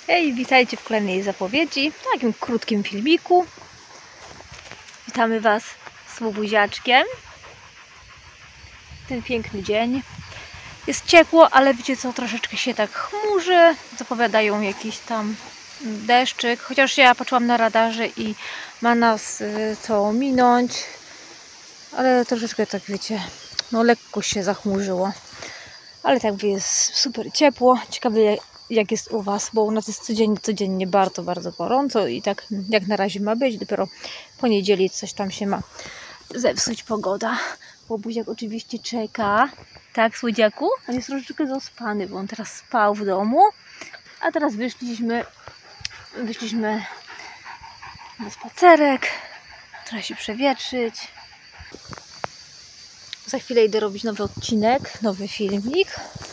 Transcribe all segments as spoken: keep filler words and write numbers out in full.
Hej, witajcie w kolejnej zapowiedzi, w takim krótkim filmiku. Witamy Was z łobuziaczkiem. Ten piękny dzień. Jest ciepło, ale wiecie co, troszeczkę się tak chmurzy. Zapowiadają jakiś tam deszczyk. Chociaż ja patrzyłam na radarze i ma nas to minąć. Ale troszeczkę tak wiecie, no lekko się zachmurzyło. Ale tak jest super ciepło. Ciekawe jak jest u Was, bo u nas jest codziennie, codziennie bardzo, bardzo gorąco i tak jak na razie ma być. Dopiero po niedzieli coś tam się ma zepsuć pogoda. Łobuziak oczywiście czeka. Tak, słodziaku? On jest troszeczkę zaspany, bo on teraz spał w domu. A teraz wyszliśmy, wyszliśmy na spacerek. Trochę się przewietrzyć. Za chwilę idę robić nowy odcinek, nowy filmik.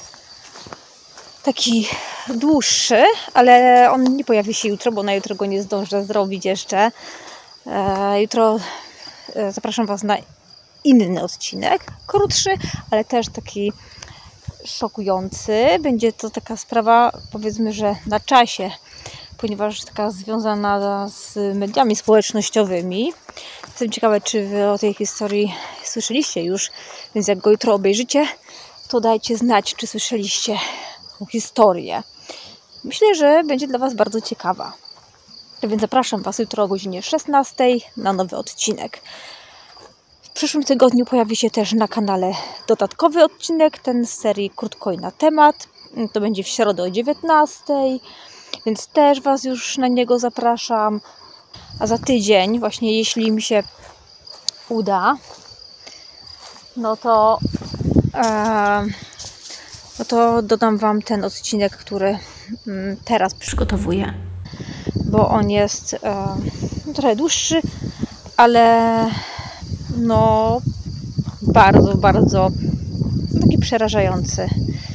Taki dłuższy, ale on nie pojawi się jutro, bo na jutro go nie zdążę zrobić jeszcze. E, jutro e, zapraszam Was na inny odcinek, krótszy, ale też taki szokujący. Będzie to taka sprawa, powiedzmy, że na czasie, ponieważ taka związana z mediami społecznościowymi. Jestem ciekawa, czy Wy o tej historii słyszeliście już, więc jak go jutro obejrzycie, to dajcie znać, czy słyszeliście historię. Myślę, że będzie dla Was bardzo ciekawa. Więc zapraszam Was jutro o godzinie szesnastej na nowy odcinek. W przyszłym tygodniu pojawi się też na kanale dodatkowy odcinek, ten z serii Krótko i na temat. To będzie w środę o dziewiętnastej, więc też Was już na niego zapraszam. A za tydzień, właśnie jeśli mi się uda, no to e, no to dodam Wam ten odcinek, który teraz przygotowuję, bo on jest e, trochę dłuższy, ale no bardzo, bardzo taki przerażający.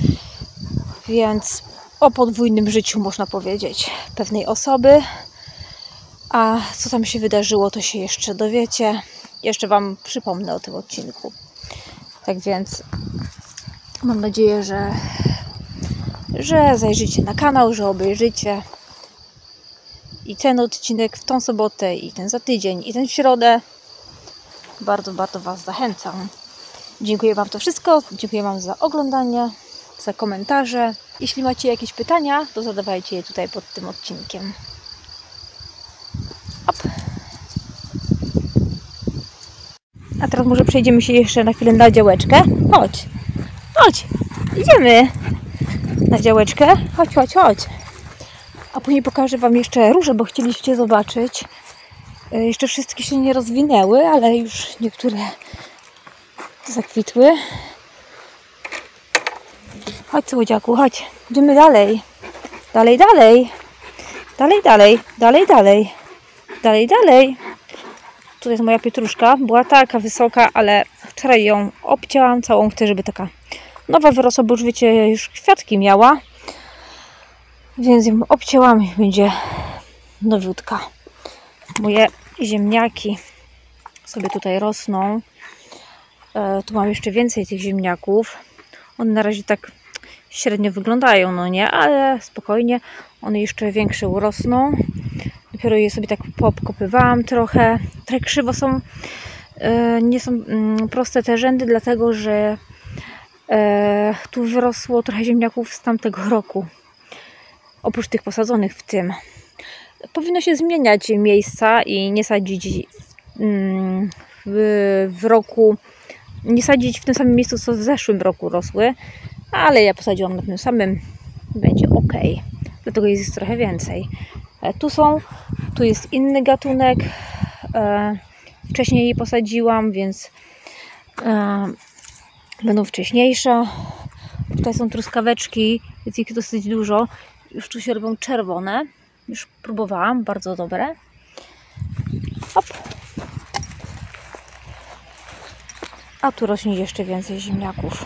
Więc o podwójnym życiu, można powiedzieć, pewnej osoby. A co tam się wydarzyło, to się jeszcze dowiecie. Jeszcze Wam przypomnę o tym odcinku. Tak więc mam nadzieję, że, że zajrzycie na kanał, że obejrzycie i ten odcinek w tą sobotę, i ten za tydzień, i ten w środę. Bardzo, bardzo Was zachęcam. Dziękuję Wam to wszystko. Dziękuję Wam za oglądanie, za komentarze. Jeśli macie jakieś pytania, to zadawajcie je tutaj pod tym odcinkiem. Op. A teraz może przejdziemy się jeszcze na chwilę na działeczkę. Chodź, chodź, idziemy na działeczkę. Chodź, chodź, chodź. A później pokażę Wam jeszcze róże, bo chcieliście zobaczyć. Jeszcze wszystkie się nie rozwinęły, ale już niektóre zakwitły. Chodź, słodziaku, chodź. Idziemy dalej. Dalej, dalej. Dalej, dalej. Dalej, dalej. Dalej, dalej. Tutaj jest moja pietruszka. Była taka wysoka, ale wczoraj ją obcięłam całą. Chcę, żeby taka nowa wyrosła, bo już wiecie, już kwiatki miała. Więc ją obcięłam i będzie nowiutka. Moje ziemniaki sobie tutaj rosną. E, tu mam jeszcze więcej tych ziemniaków. One na razie tak średnio wyglądają, no nie? Ale spokojnie. One jeszcze większe urosną. Dopiero je sobie tak poobkopywałam trochę. Trochę krzywo są. E, nie są mm, proste te rzędy, dlatego że e, tu wyrosło trochę ziemniaków z tamtego roku. Oprócz tych posadzonych w tym. Powinno się zmieniać miejsca i nie sadzić w, w roku, nie sadzić w tym samym miejscu, co w zeszłym roku rosły, ale ja posadziłam na tym samym, będzie ok. Dlatego jest trochę więcej. Tu są, tu jest inny gatunek, wcześniej je posadziłam, więc będą wcześniejsze. Tutaj są truskaweczki, jest ich dosyć dużo, już tu się robią czerwone. Już próbowałam, bardzo dobre. Hop. A tu rośnie jeszcze więcej ziemniaków.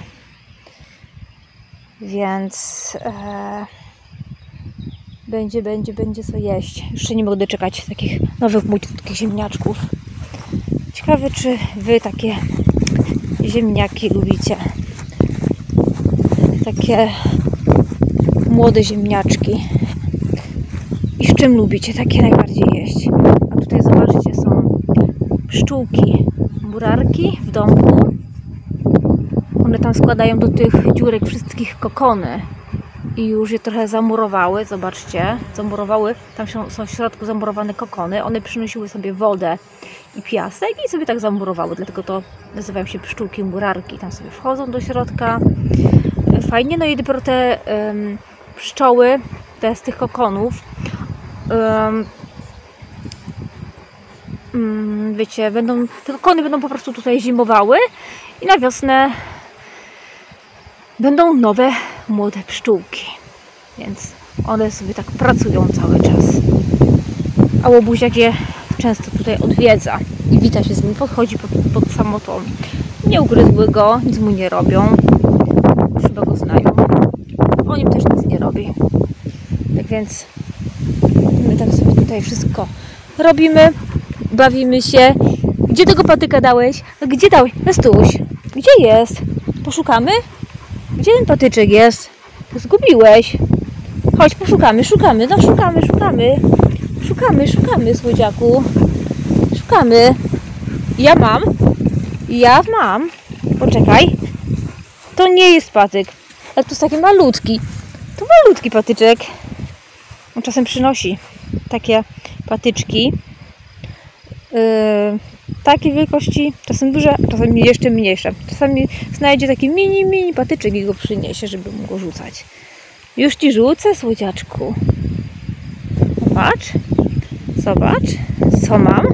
Więc e, będzie, będzie, będzie co jeść. Już się nie mogę doczekać takich nowych, młodziutkich ziemniaczków. Ciekawe, czy Wy takie ziemniaki lubicie. Takie młode ziemniaczki. i z czym lubicie takie najbardziej jeść. A tutaj zobaczcie, są pszczółki, murarki w domku. One tam składają do tych dziurek wszystkich kokony i już je trochę zamurowały. Zobaczcie, zamurowały, tam są w środku zamurowane kokony. One przynosiły sobie wodę i piasek i sobie tak zamurowały, dlatego to nazywają się pszczółki murarki. Tam sobie wchodzą do środka. Fajnie, no i dopiero te um, pszczoły, te z tych kokonów, um, um, wiecie, będą, te kokony będą po prostu tutaj zimowały i na wiosnę będą nowe, młode pszczółki. Więc one sobie tak pracują cały czas. A łobuziak je często tutaj odwiedza i wita się z nim, podchodzi pod, pod samotą. Nie ugryzły go, nic mu nie robią. Chyba go znają. On im też nic nie robi. Tak więc my tak sobie tutaj wszystko robimy, bawimy się. Gdzie tego patyka dałeś? Gdzie dałeś? Nestuś, gdzie jest? Poszukamy? Gdzie ten patyczek jest? Zgubiłeś. Chodź, poszukamy, szukamy, no szukamy, szukamy. Szukamy, szukamy, słodziaku. Szukamy. Ja mam. Ja mam. Poczekaj. To nie jest patyk. Ale to jest taki malutki. To malutki patyczek. On czasem przynosi takie patyczki. Yy, takiej wielkości, czasem duże, czasem jeszcze mniejsze. Czasami znajdzie taki mini, mini patyczek i go przyniesie, żeby mu go rzucać. Już ci rzucę, słodziaczku. Zobacz. Zobacz, co mam.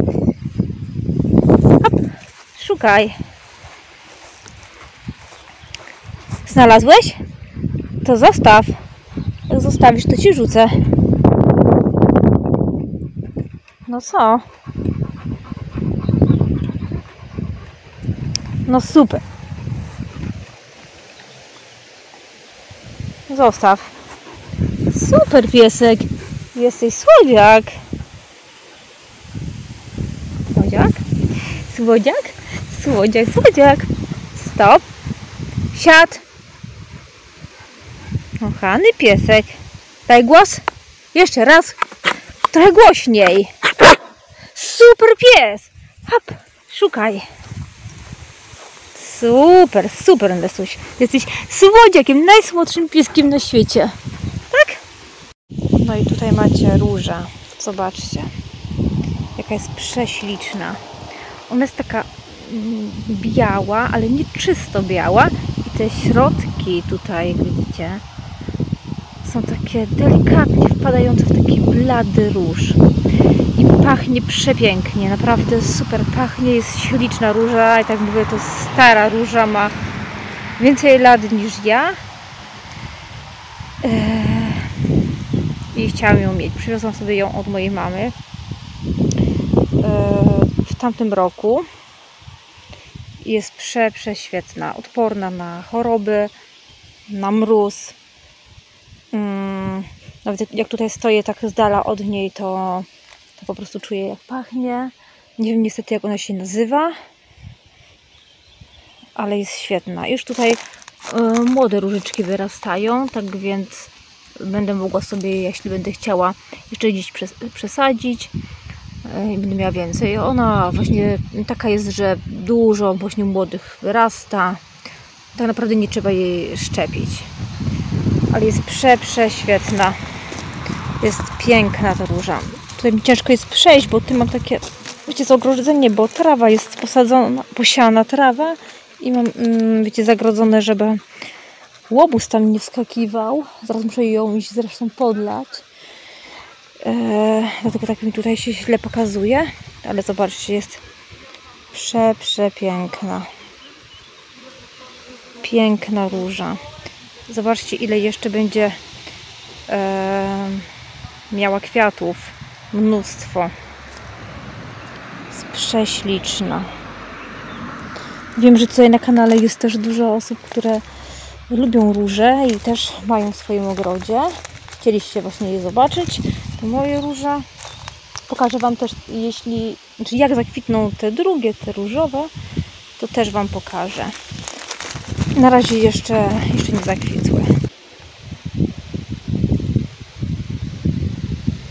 Hop, szukaj. Znalazłeś? To zostaw. Jak zostawisz, to ci rzucę. No co? No super. Zostaw. Super piesek. Jesteś słodziak. Słodziak? Słodziak? Słodziak, słodziak. Stop. Siad. Kochany piesek. Daj głos. Jeszcze raz. Trochę głośniej. Super pies. Hop. Szukaj. Super, super, Nestuś. Jesteś słodziakiem, najsłodszym pieskiem na świecie. Tak? No i tutaj macie różę. Zobaczcie. Jaka jest prześliczna. Ona jest taka biała, ale nie czysto biała. I te środki tutaj, widzicie, są takie delikatnie wpadające w taki blady róż. I pachnie przepięknie, naprawdę super pachnie, jest śliczna róża i tak mówię, to stara róża, ma więcej lat niż ja. Eee, I chciałam ją mieć. Przywiozłam sobie ją od mojej mamy eee, w tamtym roku. Jest prze, prześwietna, odporna na choroby, na mróz. Hmm, nawet jak tutaj stoję tak z dala od niej, to To po prostu czuję, jak pachnie. Nie wiem niestety, jak ona się nazywa, ale jest świetna. Już tutaj y, młode różyczki wyrastają, tak więc będę mogła sobie, jeśli będę chciała, jeszcze gdzieś przes przesadzić i y, będę miała więcej. Ona właśnie taka jest, że dużo właśnie młodych wyrasta. Tak naprawdę nie trzeba jej szczepić. Ale jest prze, prześwietna. Jest piękna ta róża. Tutaj mi ciężko jest przejść, bo tu mam takie, wiecie, zagrodzenie, bo trawa jest posadzona, posiana trawa i mam, mm, wiecie, zagrodzone, żeby łobuz tam nie wskakiwał. Zaraz muszę ją iść zresztą podlać. Eee, dlatego tak mi tutaj się źle pokazuje. Ale zobaczcie, jest prze, przepiękna. Piękna róża. Zobaczcie, ile jeszcze będzie e, miała kwiatów. Mnóstwo. Jest prześliczna. Wiem, że tutaj na kanale jest też dużo osób, które lubią róże i też mają w swoim ogrodzie. Chcieliście właśnie je zobaczyć. To moje róże. Pokażę Wam też, jeśli, znaczy jak zakwitną te drugie, te różowe, to też Wam pokażę. Na razie jeszcze, jeszcze nie zakwitły.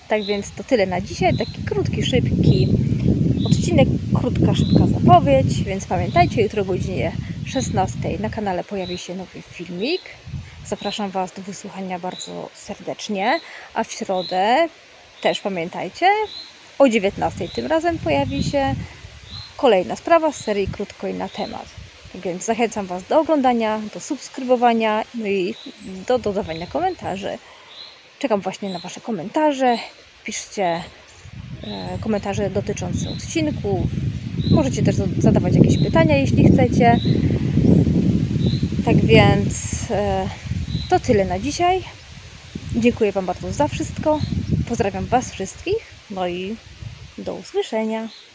Tak więc to tyle na dzisiaj. Taki krótki, szybki odcinek, krótka, szybka zapowiedź. Więc pamiętajcie, jutro o godzinie szesnastej na kanale pojawi się nowy filmik. Zapraszam Was do wysłuchania bardzo serdecznie. A w środę też pamiętajcie, o dziewiętnastej tym razem pojawi się kolejna sprawa z serii Krótko i na temat. Tak więc zachęcam Was do oglądania, do subskrybowania, no i do dodawania komentarzy. Czekam właśnie na Wasze komentarze. Piszcie e, komentarze dotyczące odcinków. Możecie też zadawać jakieś pytania, jeśli chcecie. Tak więc e, to tyle na dzisiaj. Dziękuję Wam bardzo za wszystko. Pozdrawiam Was wszystkich. No i do usłyszenia.